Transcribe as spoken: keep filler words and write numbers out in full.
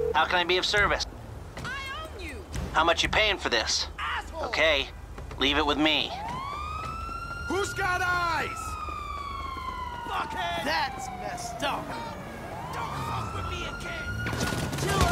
How can I be of service? I own you! How much you paying for this? Asshole! Okay, leave it with me. Who's got eyes? Fuckhead! That's messed up. Don't fuck with me again! Chill